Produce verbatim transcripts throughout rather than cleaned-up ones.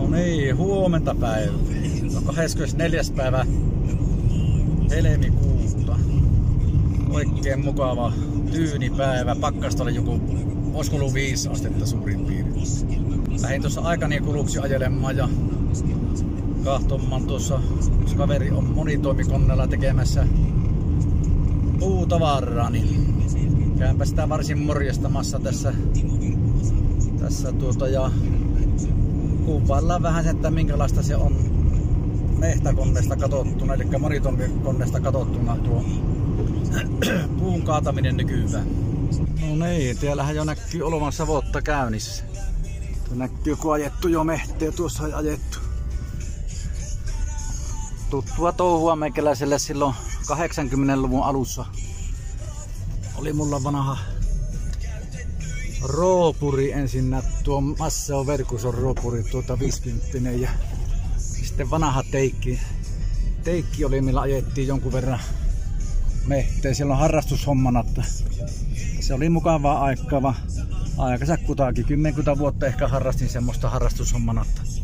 niin, huomenta päivä. On kahdeskymmenesneljäs päivä helmikuuta. Oikein mukava tyynipäivä. Pakkasta oli joku, olisiko ollut viisi astetta suurin piirtein. Lähdin tuossa aikani kuluksi ajelemaan ja kahtomaan tuossa, jos kaveri on monitoimikoneella tekemässä puutavaraa, niin käänpä sitä varsin morjastamassa tässä, tässä tuota ja kuvaillaan vähän sen, että minkälaista se on mehtäkoneesta katsottuna, eli monitoimikoneesta katsottuna tuo puun kaataminen nykyään. No niin, täällähän jo näkyy olevan savotta käynnissä. Tuo näkyy kun ajettu jo mehteä, tuossa on ajettu. Tuttua touhua meikäläiselle silloin kahdeksankymmentä luvun alussa. Oli mulla vanha roopuri ensinnä, tuo Masseo Verkuson roopuri, tuota viisikymppinen ja sitten vanha teikki. Teikki oli millä ajettiin jonkun verran mehteen. Siellä on harrastushommana, että se oli mukavaa aikaa. Aikansa kutakin, kymmenkunta vuotta ehkä harrastin semmoista harrastushommana.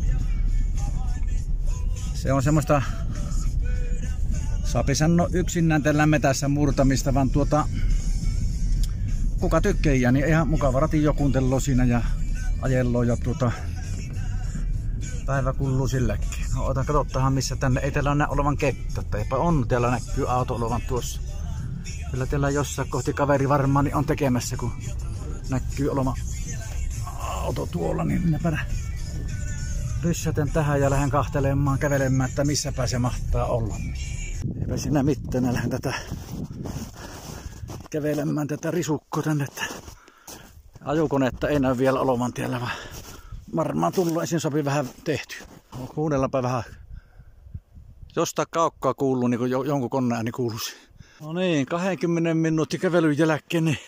Se on semmoista, saapi sanoa yksinään tällä metässä murtamista, vaan tuota, kuka tykkää, niin ihan mukava ratin jo kuuntelua siinä ja ajello ja tuota, päivä kuuluu silläkin. No ota katsottahan missä tänne, ei täällä näe olevan kettä, että eipä on, täällä näkyy auto olevan tuossa. Kyllä täällä jossain kohti kaveri varmaan niin on tekemässä, kun näkyy olevan auto tuolla, niin minäpä ryssätän tähän ja lähden kahtelemaan, kävelemään, että missäpä se mahtaa olla. Eipä siinä mitään, lähden tätä kävelemään tätä risukkoa tänne, että ajokonetta ei näy vielä olevan tiellä, vaan varmaan tullut ensin sopii vähän tehty. Kuunnellaanpa vähän. Jostain kaukkaa kuuluu, niin kuin jonkun koneääni kuuluisi. No niin, kaksikymmentä minuutin kävelyn jälkeen, niin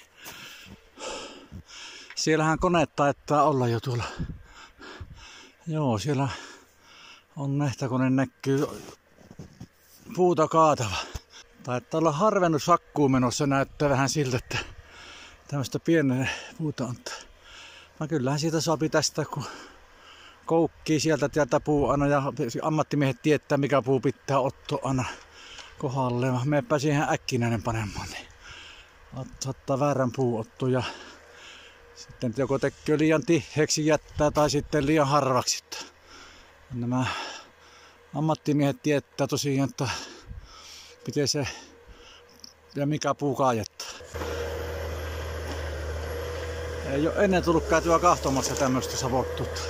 siellähän kone taitaa olla jo tuolla. Joo, siellä on mehtäkone näkyy puuta kaatava. Taitaa olla harvennushakkuun menossa, näyttää vähän siltä, että tämmöistä pienen puuta on. No kyllähän siitä saapi tästä, kun koukkii sieltä täältä puu aina ja ammattimiehet tietää mikä puu pitää ottaa aina kohdalle. Meepä siihen äkkinäinen panemaan, niin ottaa väärän puuottu ja sitten joko tekee liian tiheäksi jättää tai sitten liian harvaksi. Nämä ammattimiehet tietää tosiaan, että miten se ja mikä puu kaajattaa. Ei ole ennen tullut käytyä kahtomassa tämmöistä savottuutta.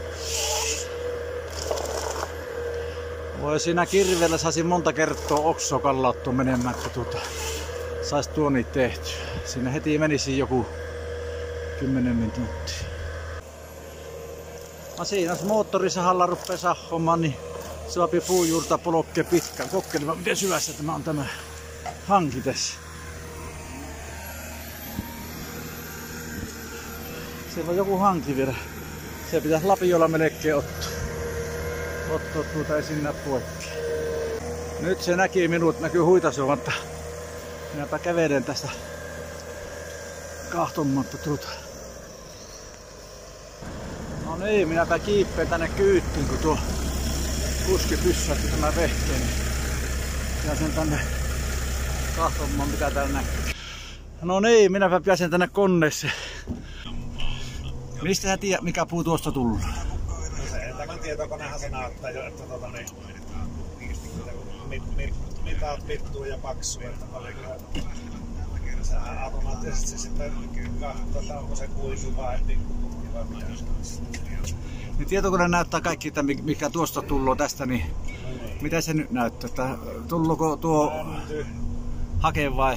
Voi siinä kirveellä saisi monta kertaa oksoa kallattua menemään, että tuota, saisi tuoni tehty. Siinä heti menisi joku kymmenen minuuttia. No siinä jos moottorisahalla rupeaa sahhomaan, niin saapi puujuurta polkkeen pitkään. Kokkelimaan miten syvässä tämä on tämä hanki tässä. Siellä on joku hanki vielä. Se pitäisi lapiolla melkein ottaa. Ottaa tuota esinnä poikki. Nyt se näki minut, näkyy huitasuvan, että minäpä kävelen tästä kahtomatta tuota. No niin, minäpä kiippeen tänne kyyttiin, kun tuo kuski pyssäytti tämä vehkeen. Ja sen tänne kahtomaan, mitä täällä näkyy. No niin, minäpä pääsen tänne koneeseen. Mistä sä tiedät, mikä puu tuosta tullut? No se, että kun tietokonehan se näyttää jo, että tuota niin, mit, mit, mitat pittuu ja paksuu, että paljonko sehän automaattisesti sitten katsoo, että onko se kuisu vai pikkutukki vai mitä. Niin tietokone näyttää kaikki, että mikä tuosta tullut tästä, niin mitä se nyt näyttää? Että tulluko tuo hake vai?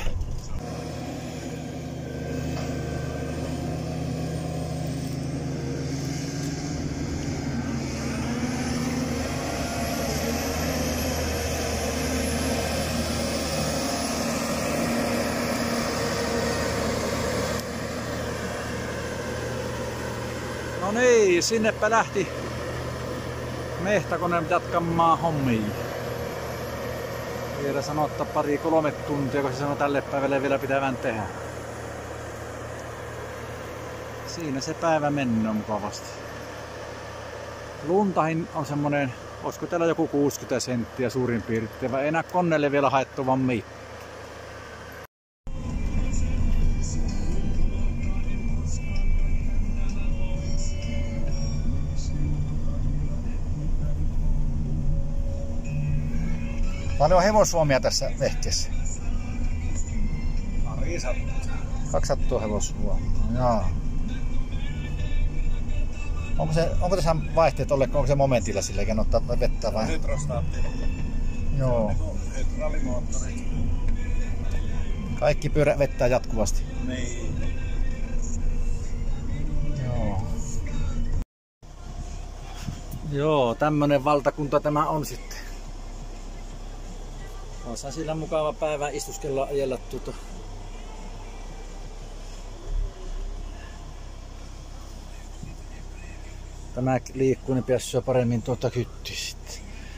No niin, sinnepä lähti mehtäkone jatkamaan hommiin. Vielä sanottaa pari kolme tuntia, kun se sanoo tälle päivälle vielä pitävän tehdä. Siinä se päivä mennään mukavasti. luntahin on semmonen, olisiko täällä joku kuusikymmentä senttiä suurin piirtein, vai ei nää koneelle vielä haettu vaan mi. Paljon hevosvoimia tässä vehkeessä. Pari sattua. Kaksi sattua hevosvoimia. Jaa. Onko, se, onko tässä vaihteet olleet, onko se momentilla silleen, ken ottaa vettä vai? Hydrostaatti. Joo. Hydraulimoottori. Kaikki pyörä vettää jatkuvasti. Niin. Joo. Joo, tämmönen valtakunta tämä on sitten. Olisi sillä mukava päivä istuskella ajella tuota. Tämä liikkuu, niin päässyä paremmin tuota kyttiä sitten.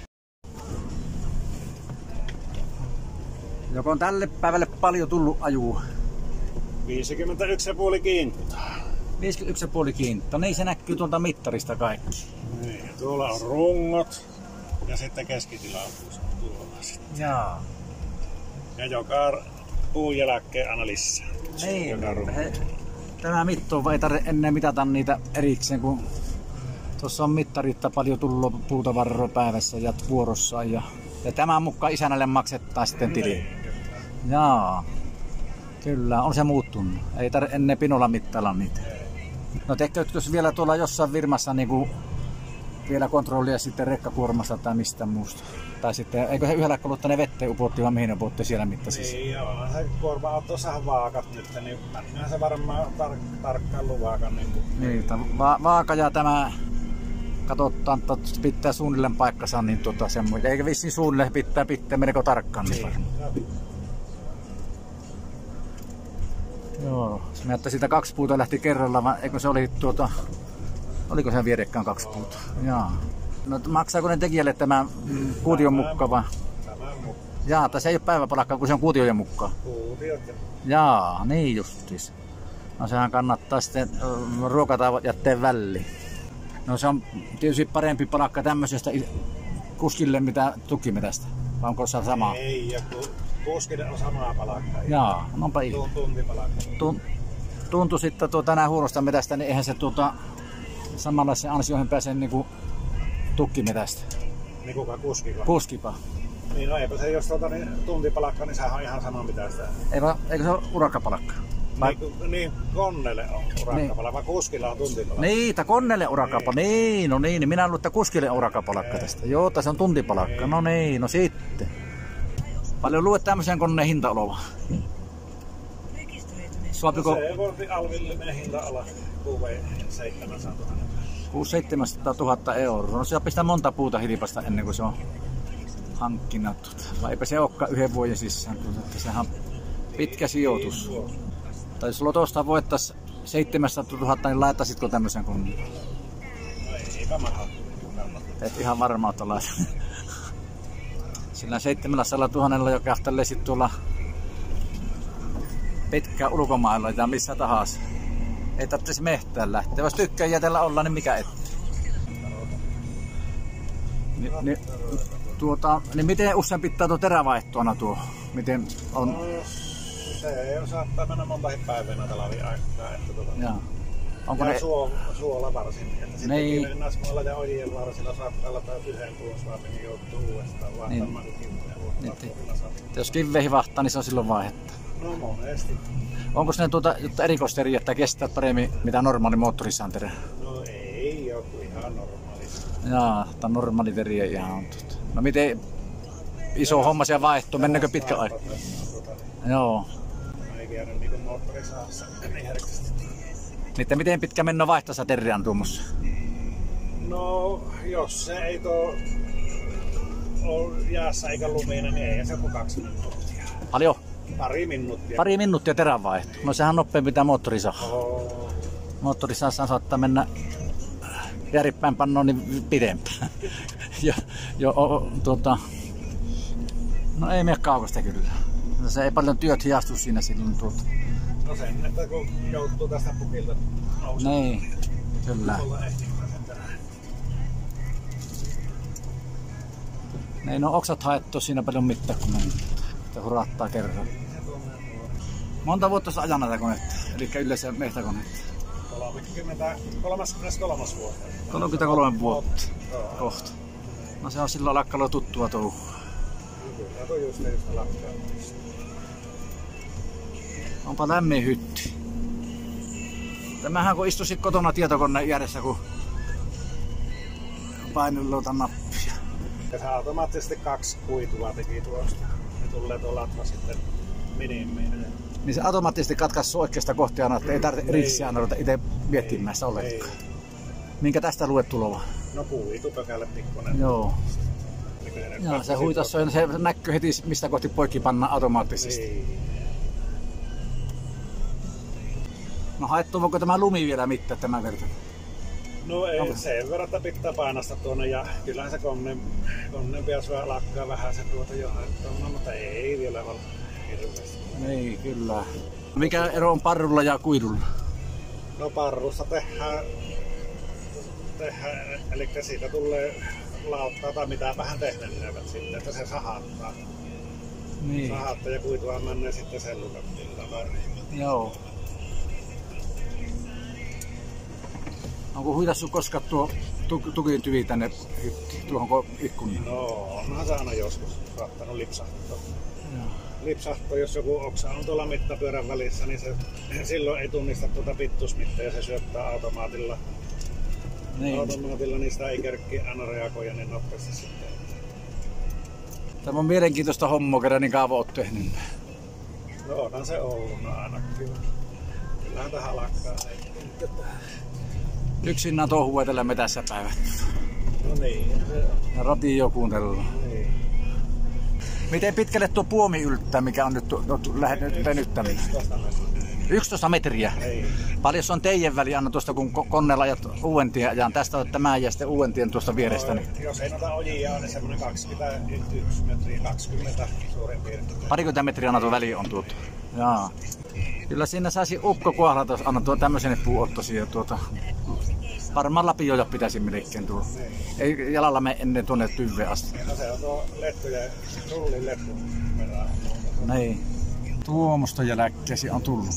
Joko on tälle päivälle paljon tullut ajua? viisikymmentäyksi pilkku viisi kiintaa. viisikymmentäyksi pilkku viisi kiintaa. Niin se näkyy tuolta mittarista kaikki. Niin, tuolla on rungot ja sitten keskitila on tuolla sitten. Jaa. Ja joka puun jälkeen aina lisää. Niin, he, tämä mitto ei tarvitse ennen mitata niitä erikseen, kun tuossa on mittaritta paljon tullut puutavaraa päivässä ja vuorossa. Ja, ja tämän mukaan isännälle maksettaa sitten tili. Niin. Jaa, kyllä, on se muuttunut. Ei tarvitse ennen pinolla mittailla niitä. No tekeekö vielä tuolla jossain firmassa niin kuin vielä kontrollia sitten rekkakuormasta tai mistä muusta? Tai sitten, eikö he yhdellä kuluttaa ne vetteen upotti, vaan mihin ne upotti siellä mittaisissa? Niin, joo, se kuorma-autossahan vaakat nyt, niin mennään se varmaan tar tarkkailu vaakan. Niin, niin va vaaka ja tämä, katsotaan, että pitää suunnilleen paikkansa, niin tuota semmoinen. Eikä vissiin suunnilleen pitää, pitää melko tarkkaan. Niin niin, joo, se näyttää siitä kaksi puuta lähti kerralla, vaan eikö se oli tuota, oliko se vierekään kaksi puuta? Jaa. No maksaako ne tekijälle tämä kuution mukaan vai? Tämän mukaan. Jaa, tässä ei ole päiväpalkkaa, kun se on kuutiojen mukaan. Kuutiot. Jaa, niin justis. No sehän kannattaa sitten ruokata jätteen väliin. No se on tietysti parempi palkka tämmöisestä kuskille mitä tukimetästä. Vai onko se sama? Ei, ja kuskille on samaa palkkaa. Jaa, onpa ihme. Tuntipalkka. Tun, tuntui sitten tuota, nää huonosta metästä, niin eihän se tuota, samanlaisen ansioihin pääse niinku tukkimetästä. Niin kuka kuskiko? Kuskipa. Niin no eipä se, jos tuota, niin, tuntipalkka, niin sehän on ihan sama mitä sitä. Eikö, eikö se ole urakkapalkka? Vai? Niin, niin konnelle on urakkapalkka, niin. Vaan kuskilla on tuntipalkka. Niin, tai konnelle urakkapalkka. Niin. niin, no niin, minä luulen, että kuskille on urakkapalkka tästä. Joo, tässä on tuntipalkka. Ei. No niin, no sitten. Paljon luet tämmöisen koneen hinta oleva? Suopiko... No se voi alvillinen hinta olla kuusi seitsemänsataa tuhatta. kuusi seitsemänsataa tuhatta euroa. No se pistää monta puuta hilpasta ennen kuin se on hankkinut. Vai eipä se olekaan yhden vuoden sisään. Sehän on pitkä sijoitus. Tai jos lotosta voittais seitsemänsataa tuhatta, niin laittaisitko tämmöisen koneen? No eipä maha. Et ihan varmaa tuolla. Sillä seitsemänsataa tuhannella jo kähtälee sit tuolla pitkään ulkomailla tai missä tahansa. Ei tarvitsisi mehtään lähteä. Jos tykkää jätellä olla, niin mikä et. Ni, ni, tuota, niin miten usein pitää tuo terävaihtoana tuo? Miten on? No, se saattaa mennä monta päivänä talviaikaa. Että tuota, jaa. Onko ja ne... suo, suola varsin. Että sitten niin. kivenasmoilla ja ojien varsilla saattaa olla taas yhden puun suapin, niin joutuu uudestaan vaihtamaan niin. Niin. Jos kiveihin vahtaa, niin se on silloin vaihetta. No monesti. Onko ne tuota erikoisteriä, että kestää paremmin mitä normaali moottorisantere? No ei joku ihan normaali. Jaa, tämä normaali teriä ihan on tuota. No miten iso homma siellä vaihtuu, mennäänkö pitkä aika? Joo. Ei käynyt niinku moottorisaassa niin herkästi. Niitä miten pitkä mennä vaihtaessa terriään tuommossa? No jos se ei tuo ole jäässä eikä lumina, niin ei se joku kaksi minuuttia. Paljon? Pari minuuttia. Pari minuuttia terän vaihto. No sehän on nopeampi mitä moottorisaha. Oh. Moottorisahassa saattaa mennä järjipäin pannoon niin pidempään. jo, jo, o, tuota, no ei mene kaukasta kyllä. Se ei paljon työt hiastu siinä silloin tuota. No sen, että kun joutuu tästä pukilta nousemaan. Niin, kyllä. Ei no oksat haettu siinä paljon mitään, kun mennään. Sitä huraattaa kerran. Monta vuotta sä ajan näitä konetta, eli yleensä mehtäkonetta? kolmekymmentäkolme vuotta. kolmekymmentäkolme vuotta kohta. No se on silloin lakkalla tuttua touhua. Kyllä, toi just just lakkaa. Onpa lämmin hytti. Tämähän kun istuisit kotona tietokoneen järjessä, kun painelluota nappia. Ja se automaattisesti kaksi kuitua teki tuosta. Ne tulee tuo latva sitten minimiin. Niin se automaattisesti katkaisi oikeasta kohti aina, että ei tarvitse erikseen aina ruveta itse miettimään sitä ollenkaan. Minkä tästä luet tulova? No kuitupökälle pikkuinen. Joo. Joo, se huitas on, se näkyy heti mistä kohti poikki panna automaattisesti. Ei. No haettuuko tämä lumi vielä mitään tämän verran? No ei, no. Sen verran, että pitää painasta tuonne ja kyllähän se koneen, koneen pitäisi lakkaa vähän se tuota jo haettua, mutta ei vielä ole hirveästi. Ei, kyllä. Mikä ero on parrulla ja kuidulla? No parrussa tehdään, tehdään eli siitä tulee lauttaa tai mitä vähän tehnennevät sitten, että se sahattaa. Niin. Sahattaa ja kuitua menee sitten sellukatilla. Joo. Onko huitassu koskaan tuo tukin tyvi tänne tuohon ikkunaan? No, onhan se aina joskus saattanut lipsahtaa. Lipsahtaa, jos joku oksa on tuolla mittapyörän välissä, niin se silloin ei tunnista tuota pittusmittaa ja se syöttää automaatilla. Niin. Automaatilla niistä ei kerkki aina reagoida niin nopeasti sitten. Tämä on mielenkiintoista hommaa, kerran niin kauan oot tehnyt. No onhan se ollut ainakin. Kyllähän tähän lakkaa. Yksinään touhuu etellä metässä päivät. No niin. Ja radio kuunnellaan. Niin. Miten pitkälle tuo puomi yltää, mikä on nyt venyttäminen? yksitoista metriä. Ei. Paljon on teidän väli anna tuosta, kun koneella ajat Uudentien ajan. Tästä on tämä ja sitten Uudentien tuosta vierestä. No, jos ei noita ojia, niin semmoinen kaksikymmentäyksi metriä, kaksikymmentä suurin piirtein. Parikymmentä metriä anna tuo väli on tuota. Jaa. Kyllä siinä saisi ukko kohdata, jos anna tuo tämmöisen puuottosia tuota. Varmaan lapioja pitäisi melkein tuolla. Ei jalalla mene ennen tuonne tyveen asti. No se on tuo lettujen, rullin lettun verran. Niin. Tuomusta jälkkäsi on tullut.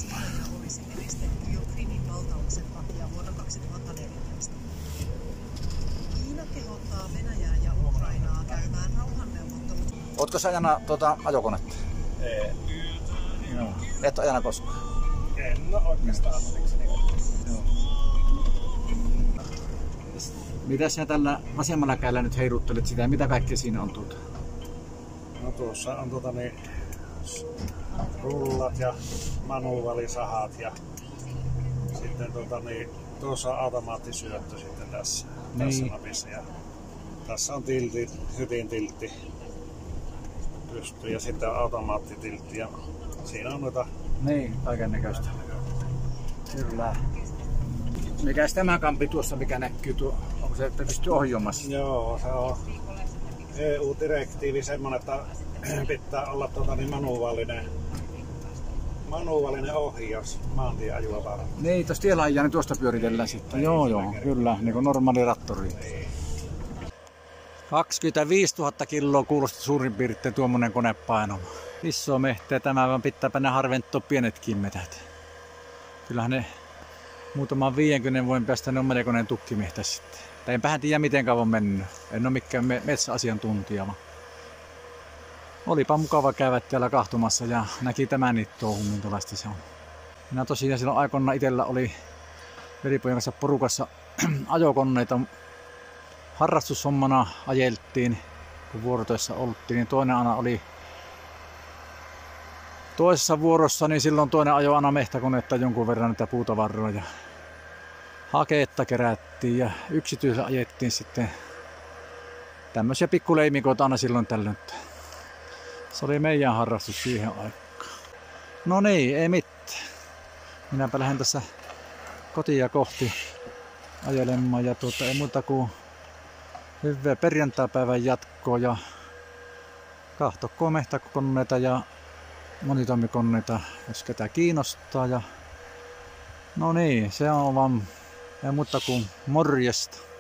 Ootko sä ajana tuota ajokonetta? Ei. Joo. Et ajana koskaan? En no oikeastaan ammatiksi. Joo. Mitä sä tällä vasemmalla kädellä nyt heiluttelet sitä ja mitä kaikkea siinä on tuota? No tuossa on tuota niin rullat ja manuaalisahat ja sitten tuota niin tuossa on automaattisyöttö sitten tässä, niin. Tässä napissa ja tässä on tilti, hytin tiltti pystyy ja sitten on automaattitiltti ja siinä on noita. Niin, kaikennäköistä. Kyllä. Mikäs tämä kampi tuossa, mikä näkyy tuo? Onko se, että pystyy ohjaamassa? Joo, se on E U-direktiivi semmoinen, että pitää olla tuota, niin manuaalinen, manuaalinen ohjaus maantieajua varten. Niin, tuossa tiellä ajaa, niin tuosta pyöritellään sitten. Joo, joo, kyllä, niin kuin normaali rattori. kaksikymmentäviisituhatta kiloa kuulosti suurin piirtein tuommoinen konepaino. Iso mehteä tämä, vaan pitääpä ne harventua pienetkin metät. Kyllähän ne muutaman viidenkymmenen vuoden päästä ne on melkoinen tukkimehtä sitten. Tai enpähän tiedä miten kauan mennyt. En ole mikään metsäasiantuntija. Olipa mukava käydä täällä kahtumassa ja näki tämän niitä touhun, minkälaista se on. Minä tosiaan silloin aikoina itsellä oli velipojan kanssa porukassa ajokoneita. Harrastushommana ajeltiin, kun vuorotöissä oltiin, niin toinen aina oli toisessa vuorossa, niin silloin toinen ajoi aina mehtäkonetta jonkun verran niitä puutavaroja. Ja hakeetta kerättiin ja yksityisellä ajettiin sitten tämmöisiä pikkuleimikoita aina silloin tällöin. Se oli meidän harrastus siihen aikaan. No niin, ei mitään. Minäpä lähden tässä kotia kohti ajelemaan ja tuota, ei muuta kuin hyvää perjantaipäivän jatkoa ja kahtokoon mehtäkoneita ja monitoimikoneita, jos ketä kiinnostaa. Ja no niin, se on vaan ei muuta kuin morjesta.